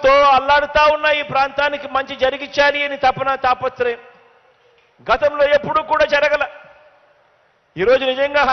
చిరునవ్వుతో అల్లాడుతా ఉన్న ఈ ప్రాంతానికి మంచి జరిగించాలి అని తపన తాపత్రయం గతంలో ఎప్పుడూ కూడా జరగల. ఈరోజు నిజంగా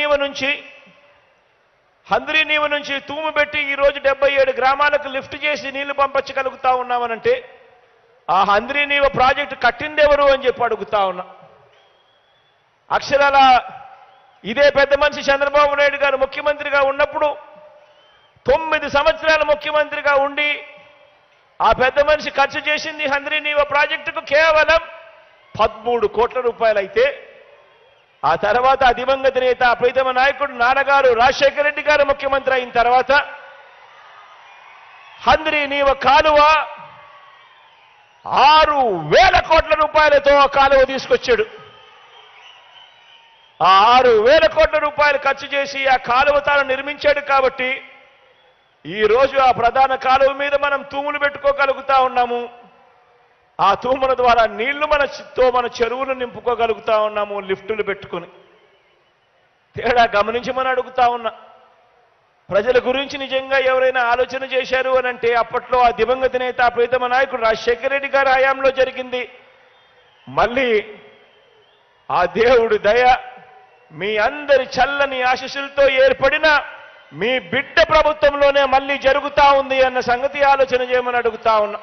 హంద్రీ నీవ నుంచి తూము పెట్టి ఈరోజు 77 గ్రామాలకు లిఫ్ట్ చేసి నీళ్లు పంపించగలుగుతా ఉన్నామనంటే ఆ హంద్రీ నీవ ప్రాజెక్టు కట్టిందెవరు అని చెప్పి అడుగుతా ఉన్నా. అక్షరాల ఇదే పెద్ద మనిషి చంద్రబాబు నాయుడు గారు ముఖ్యమంత్రిగా ఉన్నప్పుడు 9 సంవత్సరాలు ముఖ్యమంత్రిగా ఉండి ఆ పెద్ద మనిషి ఖర్చు చేసింది హంద్రీ నీవ ప్రాజెక్టుకు కేవలం 13 కోట్ల రూపాయలు అయితే ఆ తర్వాత ఆ దివంగత నేత ప్రీతమ నాయకుడు నాన్నగారు రాజశేఖర రెడ్డి గారు ముఖ్యమంత్రి అయిన తర్వాత హంద్రీ నీవ కాలువ 6,000 కోట్ల రూపాయలతో ఆ కాలువ తీసుకొచ్చాడు. ఆ 6,000 కోట్ల రూపాయలు ఖర్చు చేసి ఆ కాలువ తాను నిర్మించాడు కాబట్టి ఈ రోజు ఆ ప్రధాన కాలువ మీద మనం తూములు పెట్టుకోగలుగుతా ఉన్నాము. ఆ తూముల ద్వారా నీళ్లు మన చెరువులు నింపుకోగలుగుతా ఉన్నాము లిఫ్టులు పెట్టుకుని. తేడా గమనించమని అడుగుతా ఉన్నా. ప్రజల గురించి నిజంగా ఎవరైనా ఆలోచన చేశారు అని అంటే అప్పట్లో ఆ దివంగత నేత ప్రీతమ నాయకుడు రాజశేఖర రెడ్డి గారి హయాంలో జరిగింది. మళ్ళీ ఆ దేవుడి దయ మీ అందరి చల్లని ఆశీస్సులతో ఏర్పడిన మీ బిడ్డ ప్రభుత్వంలోనే మళ్ళీ జరుగుతా ఉంది అన్న సంగతి ఆలోచన చేయమని అడుగుతా ఉన్నా.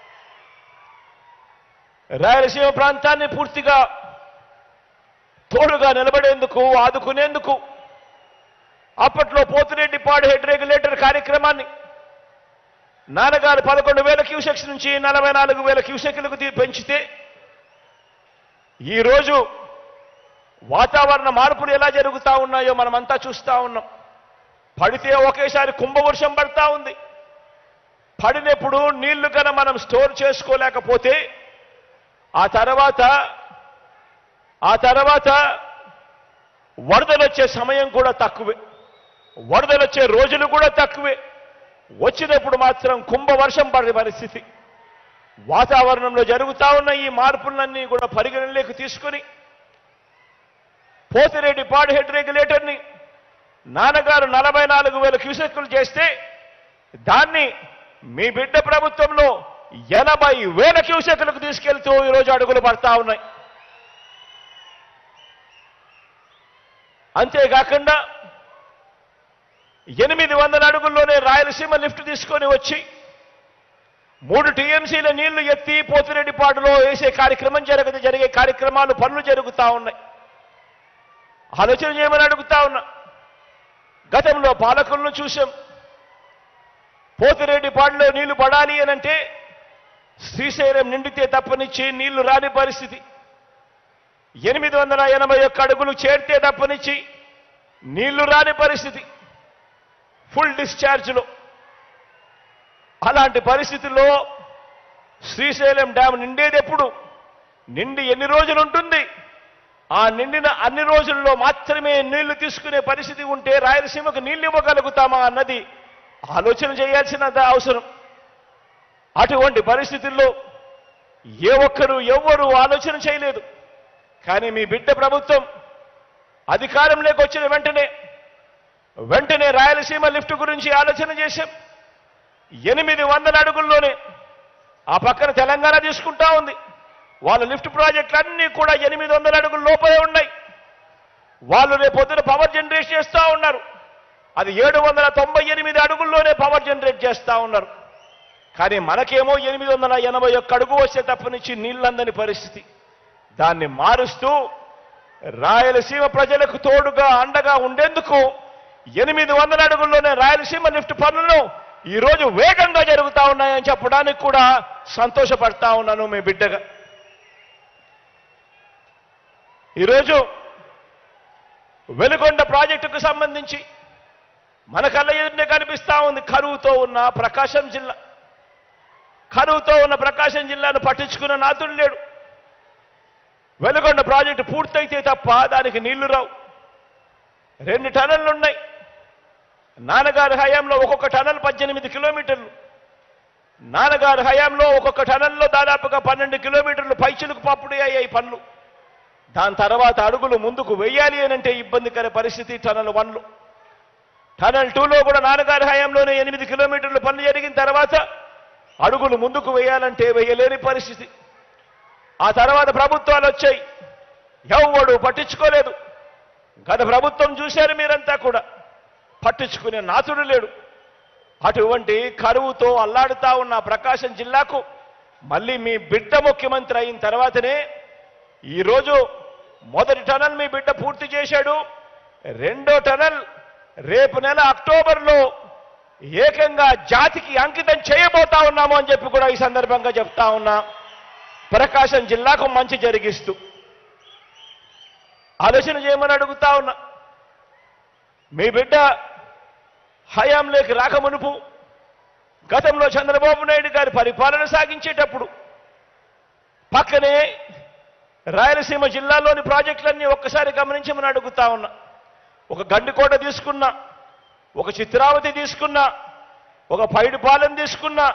రాయలసీమ ప్రాంతాన్ని పూర్తిగా తోడుగా నిలబడేందుకు ఆదుకునేందుకు అప్పట్లో పోతిరెడ్డిపాడు హెడ్ రెగ్యులేటర్ కార్యక్రమాన్ని నాన్నగారు 11,000 క్యూసెక్స్ నుంచి 44,000 క్యూసెక్లకు పెంచితే ఈరోజు వాతావరణ మార్పులు ఎలా జరుగుతా ఉన్నాయో మనమంతా చూస్తా ఉన్నాం. పడితే ఒకేసారి కుంభవర్షం పడతా ఉంది. పడినప్పుడు నీళ్లు కన్నా మనం స్టోర్ చేసుకోలేకపోతే ఆ తర్వాత వరదలు వచ్చే సమయం కూడా తక్కువే, వరదలు వచ్చే రోజులు కూడా తక్కువే. వచ్చినప్పుడు మాత్రం కుంభవర్షం పడే పరిస్థితి. వాతావరణంలో జరుగుతా ఉన్న ఈ మార్పులన్నీ కూడా పరిగణనలోకి తీసుకుని పోతిరెడ్డిపాడు హెడ్ రెగ్యులేటర్ని నాన్నగారు 44,000 క్యూసెక్కులు చేస్తే దాన్ని మీ బిడ్డ ప్రభుత్వంలో 80,000 క్యూసెక్కులకు తీసుకెళ్తూ ఈరోజు అడుగులు పడతా ఉన్నాయి. అంతేకాకుండా 800 అడుగుల్లోనే రాయలసీమ లిఫ్ట్ తీసుకొని వచ్చి 3 టీఎంసీల నీళ్లు ఎత్తి పోతిరెడ్డిపాడులో వేసే కార్యక్రమం జరిగే కార్యక్రమాలు పనులు జరుగుతా ఉన్నాయి. ఆలోచన చేయమని అడుగుతా ఉన్నా. గతంలో పాలకులను చూశాం. పోతిరెడ్డిపాడులో నీళ్లు పడాలి అనంటే శ్రీశైలం నిండితే తప్పనిచ్చి నీళ్లు రాని పరిస్థితి. 881 అడుగులు చేరితే తప్పనిచ్చి నీళ్లు రాని పరిస్థితి. ఫుల్ డిశ్చార్జ్లో అలాంటి పరిస్థితుల్లో శ్రీశైలం డ్యామ్ నిండేది ఎప్పుడు, నిండి ఎన్ని రోజులు ఉంటుంది, ఆ నిండిన అన్ని రోజుల్లో మాత్రమే నీళ్లు తీసుకునే పరిస్థితి ఉంటే రాయలసీమకు నీళ్లు ఇవ్వగలుగుతామా అన్నది ఆలోచన చేయాల్సిన అవసరం. అటువంటి పరిస్థితుల్లో ఎవ్వరూ ఆలోచన చేయలేదు. కానీ మీ బిడ్డ ప్రభుత్వం అధికారంలోకి వచ్చిన వెంటనే రాయలసీమ లిఫ్ట్ గురించి ఆలోచన చేశాం. 800 అడుగుల్లోనే ఆ పక్కన తెలంగాణ తీసుకుంటా ఉంది. వాళ్ళ లిఫ్ట్ ప్రాజెక్టులన్నీ కూడా 800 అడుగుల లోపలే ఉన్నాయి. వాళ్ళు రేపొద్దున పవర్ జనరేట్ చేస్తూ ఉన్నారు. అది 798 అడుగుల్లోనే పవర్ జనరేట్ చేస్తూ ఉన్నారు. కానీ మనకేమో 881 అడుగు వస్తే తప్పనిచ్చి నీళ్ళందని పరిస్థితి. దాన్ని మారుస్తూ రాయలసీమ ప్రజలకు తోడుగా అండగా ఉండేందుకు 800 అడుగుల్లోనే రాయలసీమ లిఫ్ట్ పనులు ఈరోజు వేగంగా జరుగుతా ఉన్నాయని చెప్పడానికి కూడా సంతోషపడతా ఉన్నాను మీ బిడ్డగా. ఈరోజు వెలుగొండ ప్రాజెక్టుకు సంబంధించి మన కళ్ళ ఎదురునే కనిపిస్తా ఉంది. కరువుతో ఉన్న ప్రకాశం జిల్లాను పట్టించుకున్న నాతుడు లేడు. వెలుగొండ ప్రాజెక్టు పూర్తయితే తప్ప దానికి నీళ్లు రావు. 2 టనళ్లు ఉన్నాయి. నాన్నగారి హయాంలో ఒక్కొక్క టనల్ 18 కిలోమీటర్లు. నాన్నగారి హయాంలో ఒక్కొక్క టనల్లో దాదాపుగా 12 కిలోమీటర్లు పైచిలుకు పప్పుడు అయ్యాయి పనులు. దాని తర్వాత అడుగులు ముందుకు వెయ్యాలి అనంటే ఇబ్బందికర పరిస్థితి. టనల్ 1లో, టనల్ 2లో కూడా నాన్నగారి హయాంలోనే 8 కిలోమీటర్లు పనులు జరిగిన తర్వాత అడుగులు ముందుకు వేయాలంటే వేయలేని పరిస్థితి. ఆ తర్వాత ప్రభుత్వాలు వచ్చాయి, ఎవడు పట్టించుకోలేదు. గత ప్రభుత్వం చూశారు మీరంతా కూడా, పట్టించుకునే నాతుడు లేడు. అటువంటి కరువుతో అల్లాడుతా ఉన్న ప్రకాశం జిల్లాకు మళ్ళీ మీ బిడ్డ ముఖ్యమంత్రి అయిన తర్వాతనే ఈరోజు మొదటి టనల్ మీ బిడ్డ పూర్తి చేశాడు. రెండో టనల్ రేపు నెల అక్టోబర్లో ఏకంగా జాతికి అంకితం చేయబోతా ఉన్నాము అని చెప్పి కూడా ఈ సందర్భంగా చెప్తా ఉన్నా. ప్రకాశం జిల్లాకు మంచి జరిగిస్తూ ఆలోచన చేయమని అడుగుతా ఉన్నా. మీ బిడ్డ హయాంలోకి రాకమునుపు గతంలో చంద్రబాబు నాయుడు గారి పరిపాలన సాగించేటప్పుడు పక్కనే రాయలసీమ జిల్లాలోని ప్రాజెక్టులన్నీ ఒక్కసారి గమనించమని అడుగుతా ఉన్నా. ఒక గండికోట తీసుకున్నా, ఒక చిత్రావతి తీసుకున్నా, ఒక పైడిపాలెం తీసుకున్నా,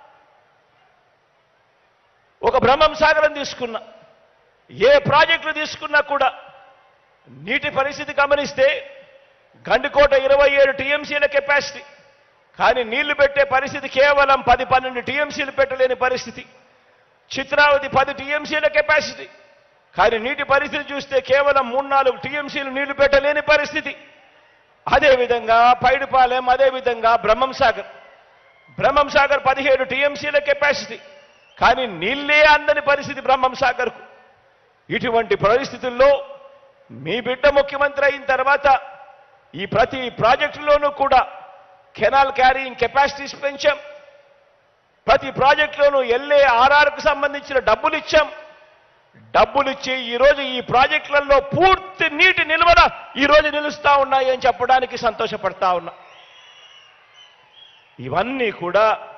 ఒక బ్రహ్మం సాగరం తీసుకున్నా, ఏ ప్రాజెక్టులు తీసుకున్నా కూడా నీటి పరిస్థితి గమనిస్తే గండికోట 27 టీఎంసీల కెపాసిటీ, కానీ నీళ్లు పెట్టే పరిస్థితి కేవలం 10-12 టీఎంసీలు పెట్టలేని పరిస్థితి. చిత్రావతి 10 టీఎంసీల కెపాసిటీ, కానీ నీటి పరిస్థితి చూస్తే కేవలం 3-4 టీఎంసీలు నీళ్లు పెట్టలేని పరిస్థితి. అదేవిధంగా పైడిపాలెం, అదేవిధంగా బ్రహ్మం సాగర్ 17 టీఎంసీల కెపాసిటీ, కానీ నీళ్లే అందని పరిస్థితి బ్రహ్మం సాగర్కు. ఇటువంటి పరిస్థితుల్లో మీ బిడ్డ ముఖ్యమంత్రి అయిన తర్వాత ఈ ప్రతి ప్రాజెక్టులోనూ కూడా కెనాల్ క్యారీయింగ్ కెపాసిటీస్ పెంచాం. ప్రతి ప్రాజెక్టులోనూ LARRకు సంబంధించిన డబ్బులు ఇచ్చాం. డబ్బులిచ్చి ఈరోజు ఈ ప్రాజెక్టులలో పూర్తి నీటి నిల్వల ఈరోజు నిలుస్తా ఉన్నాయి అని చెప్పడానికి సంతోషపడతా ఉన్నా. ఇవన్నీ కూడా